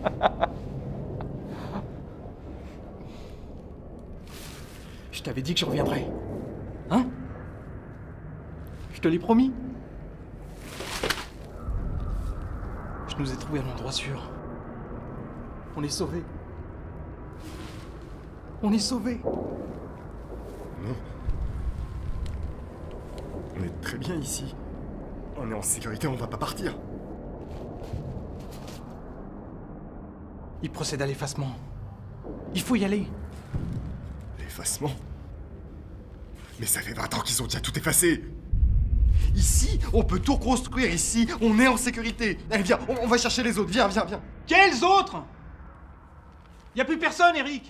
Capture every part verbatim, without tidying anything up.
Je t'avais dit que je reviendrais. Hein? Je te l'ai promis. Je nous ai trouvés à l'endroit sûr. On est sauvés. On est sauvés. Non. On est très bien ici. On est en sécurité, on va pas partir. Il procède à l'effacement. Il faut y aller. L'effacement? Mais ça fait vingt ans qu'ils ont déjà tout effacé. Ici, on peut tout reconstruire. Ici, on est en sécurité. Allez, viens, on, on va chercher les autres. Viens, viens, viens. Quels autres? Y a plus personne, Eric.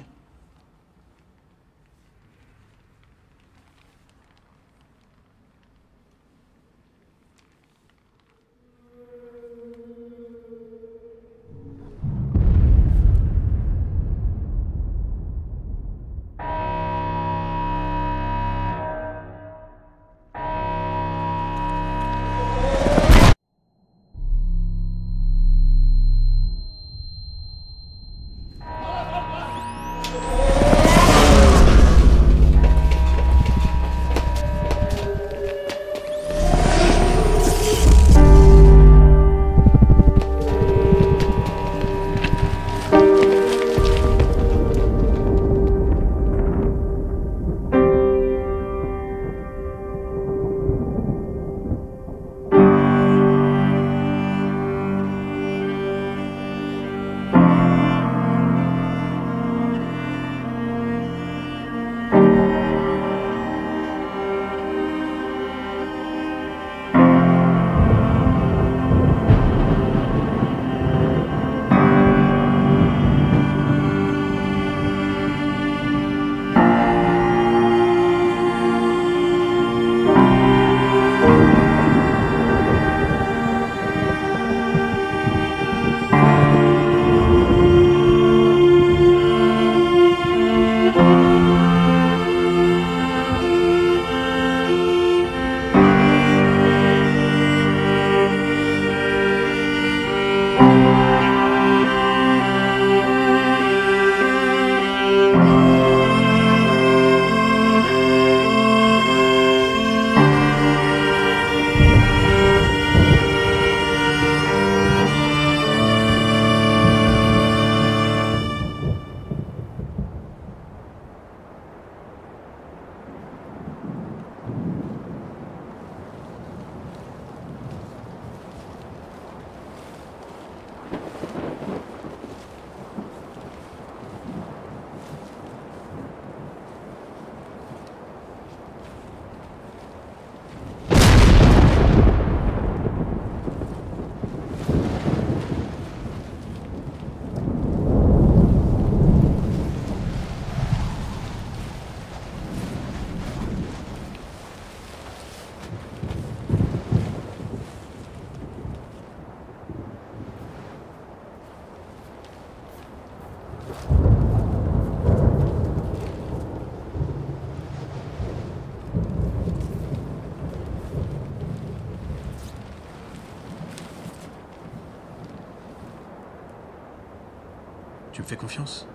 Tu me fais confiance?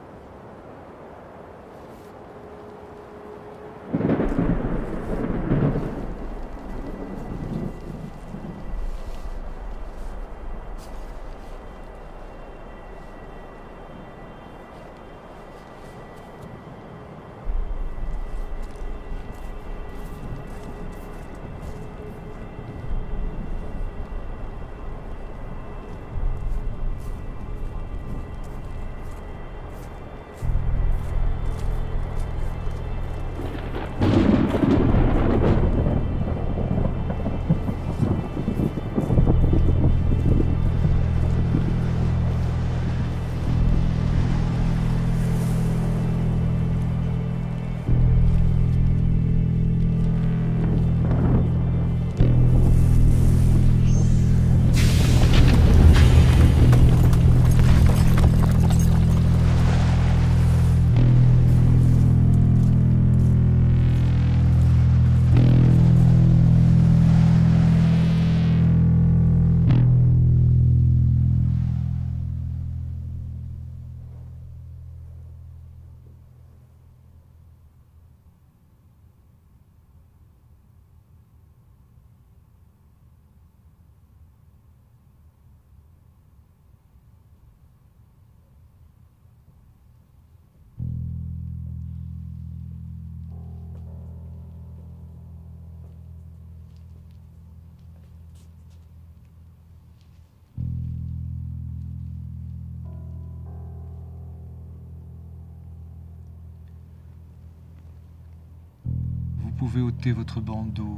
pouvez ôter votre bandeau,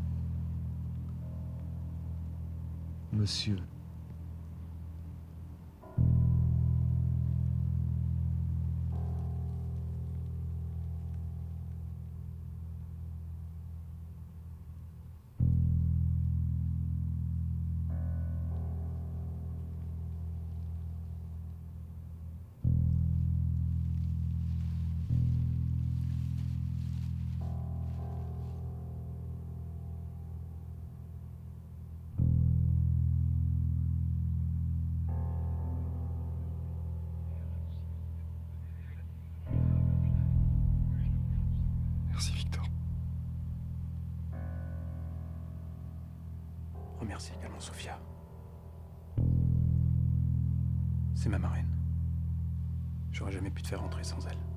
monsieur. Merci, Victor. Remercie également Sophia. C'est ma marraine. J'aurais jamais pu te faire rentrer sans elle.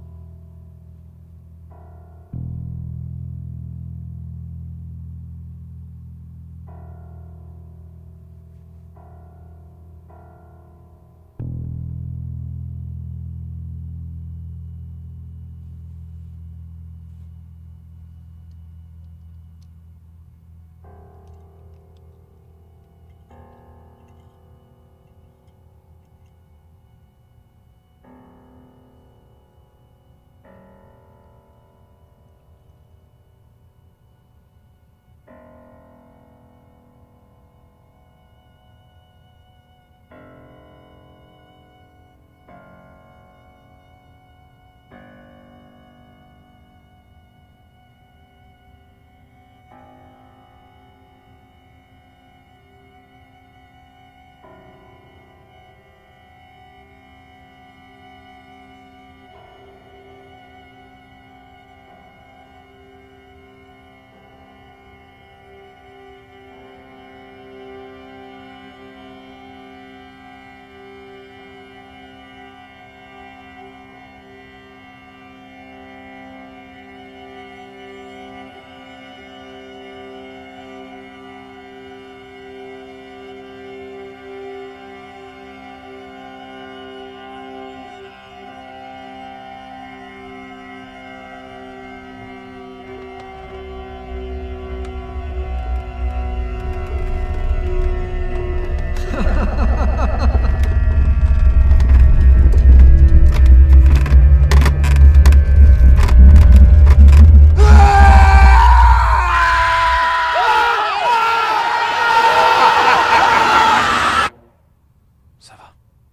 Ça va.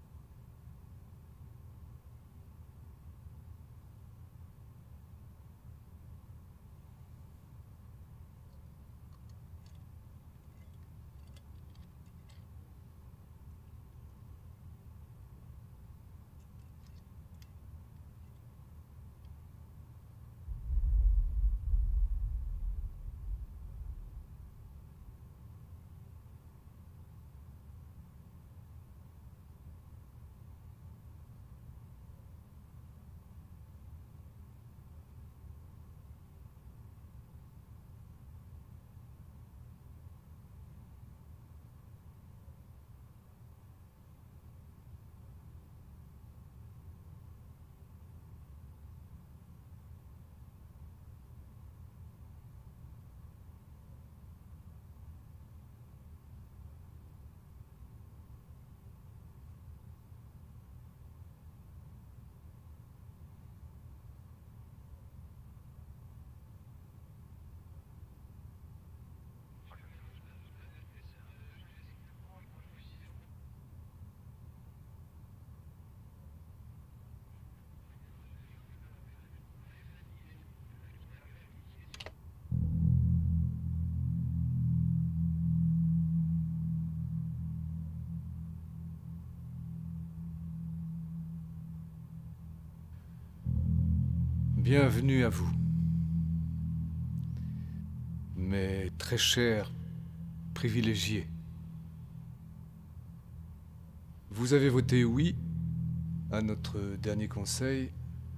Bienvenue à vous. Mes très chers privilégiés. Vous avez voté oui à notre dernier conseil.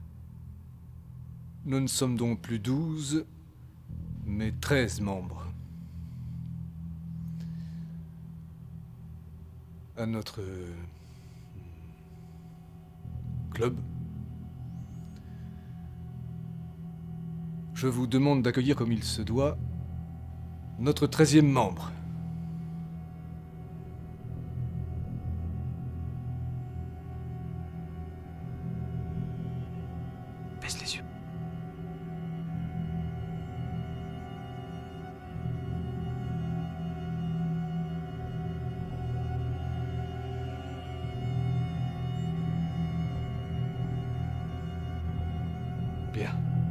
Nous ne sommes donc plus douze, mais treize membres. À notre club. je vous demande d'accueillir comme il se doit notre treizième membre. Baisse les yeux. Bien.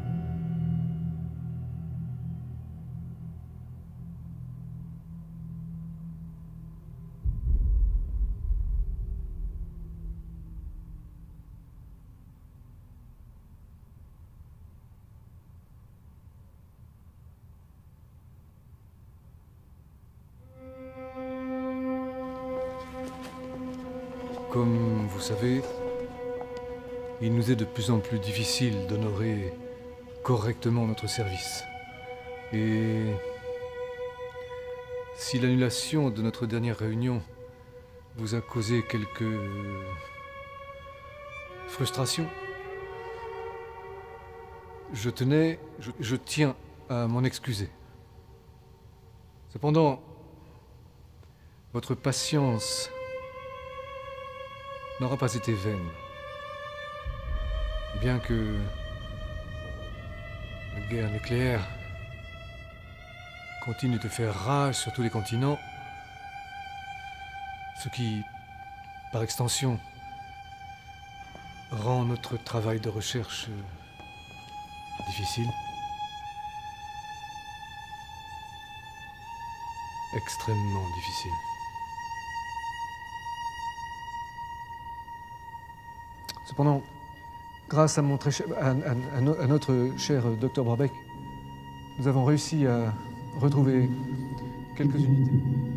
Comme vous savez, il nous est de plus en plus difficile d'honorer correctement notre service. Et si l'annulation de notre dernière réunion vous a causé quelques frustrations, je tenais, je, je tiens à m'en excuser. Cependant, votre patience n'aura pas été vaine. Bien que la guerre nucléaire continue de faire rage sur tous les continents, ce qui, par extension, rend notre travail de recherche difficile, extrêmement difficile. Cependant, grâce à, mon très cher, à, à, à, no, à notre cher docteur Brabeck, nous avons réussi à retrouver quelques unités.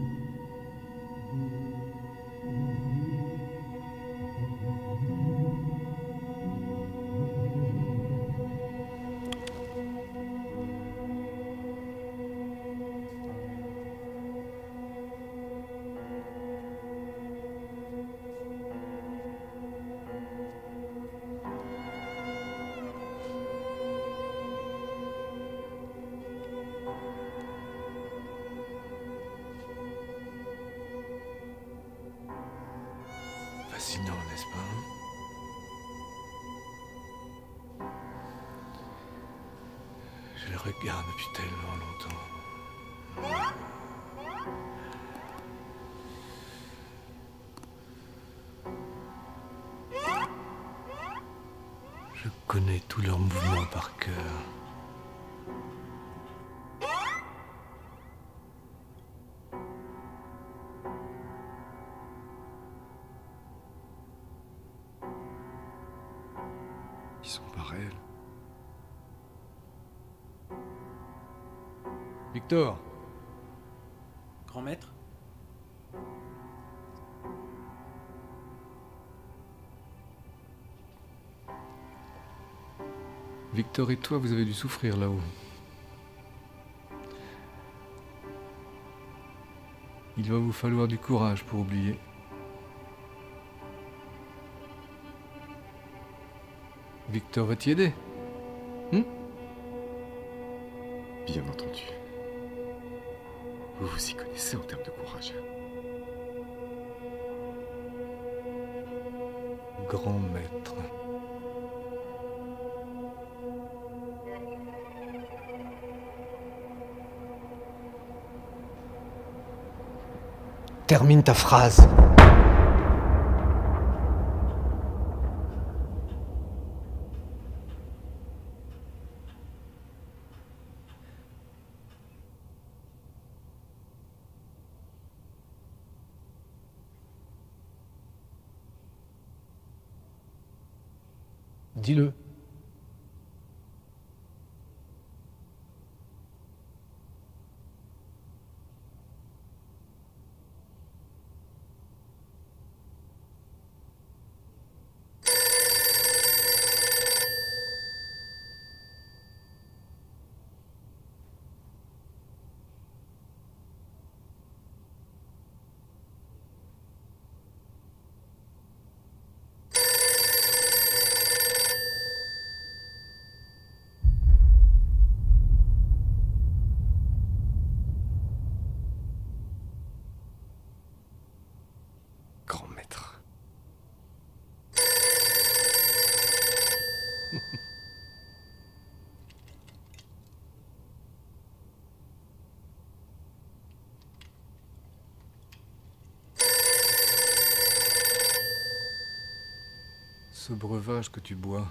Fascinant, n'est-ce pas? Je le regarde depuis tellement longtemps. Je connais tous leurs mouvements par cœur. Ils sont pas réels. Victor, Grand maître? Victor et toi, vous avez dû souffrir là-haut. Il va vous falloir du courage pour oublier. Victor va t'y aider. Hmm? Bien entendu. Vous vous y connaissez en termes de courage. Grand maître. Termine ta phrase. Dis-le. ce breuvage que tu bois.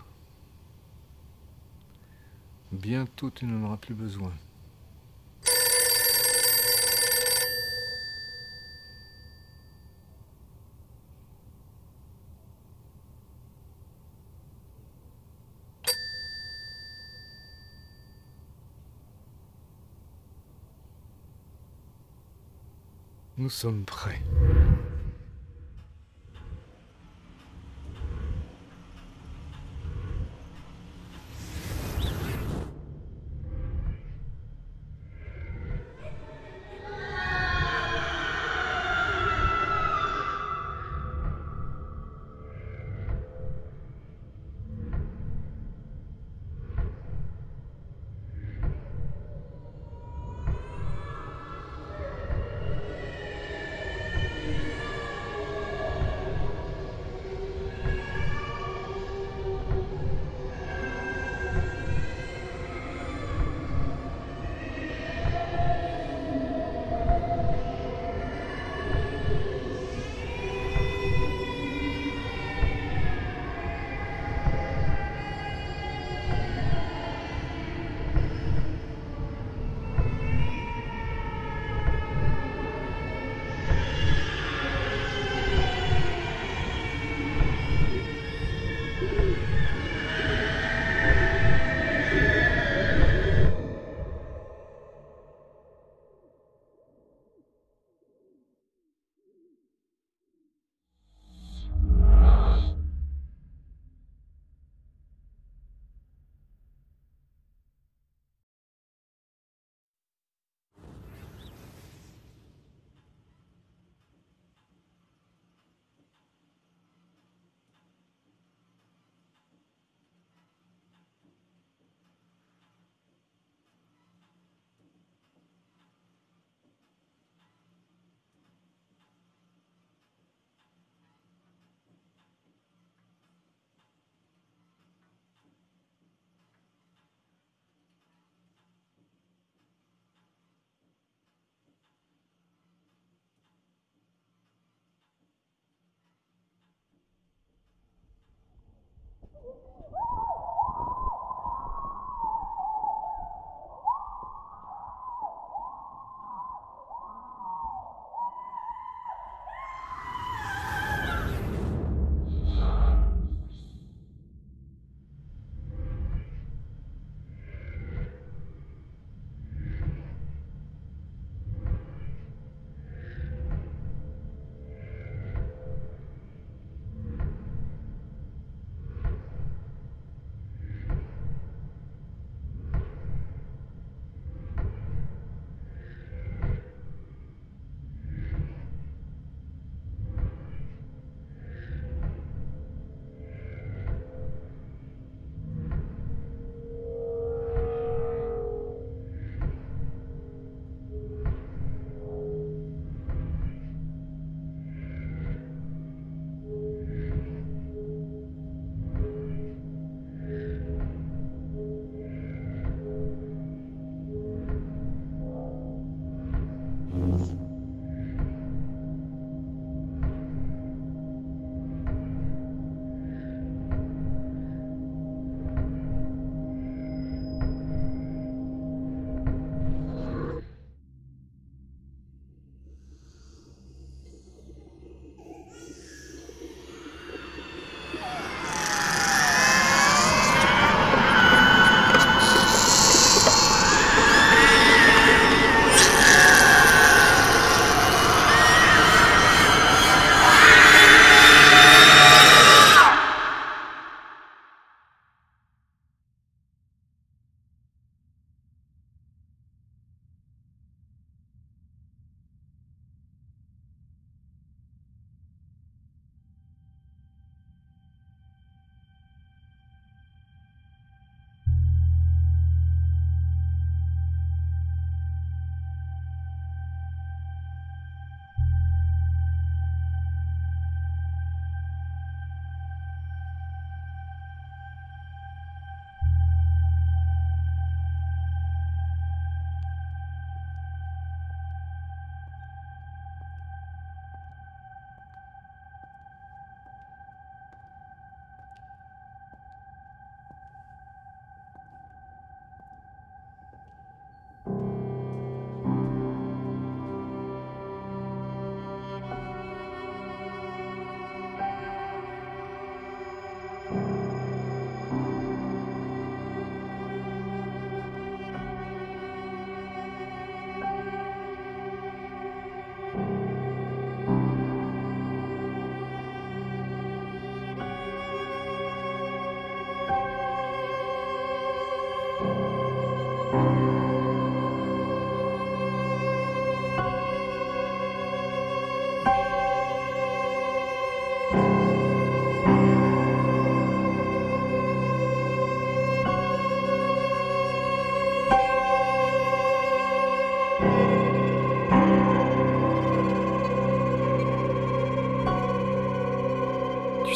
Bientôt tu n'en auras plus besoin. Nous sommes prêts.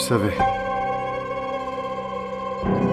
savais.